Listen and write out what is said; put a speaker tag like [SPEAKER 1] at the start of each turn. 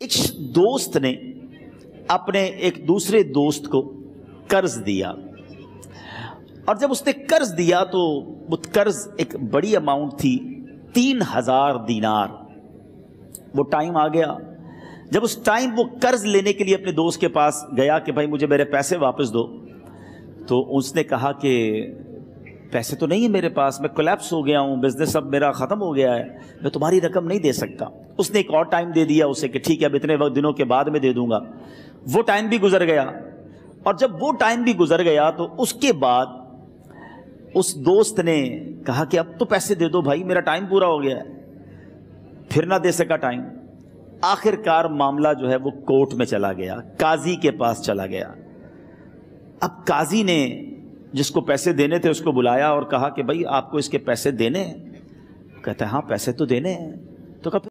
[SPEAKER 1] एक दोस्त ने अपने एक दूसरे दोस्त को कर्ज दिया, और जब उसने कर्ज दिया तो वो कर्ज एक बड़ी अमाउंट थी, 3000 दीनार। वो टाइम आ गया जब उस टाइम वो कर्ज लेने के लिए अपने दोस्त के पास गया कि भाई मुझे मेरे पैसे वापस दो। तो उसने कहा कि पैसे तो नहीं है मेरे पास, मैं कोलैप्स हो गया हूँ, बिजनेस अब मेरा ख़त्म हो गया है, मैं तुम्हारी रकम नहीं दे सकता। उसने एक और टाइम दे दिया उसे कि ठीक है अब इतने वक्त दिनों के बाद में दे दूंगा। वो टाइम भी गुजर गया, और जब वो टाइम भी गुजर गया तो उसके बाद उस दोस्त ने कहा कि अब तो पैसे दे दो भाई, मेरा टाइम पूरा हो गया है। फिर ना दे सका टाइम। आखिरकार मामला जो है वो कोर्ट में चला गया, काजी के पास चला गया। अब काजी ने जिसको पैसे देने थे उसको बुलाया और कहा कि भाई आपको इसके पैसे देने हैं? कहता है हाँ पैसे तो देने हैं। तो कहा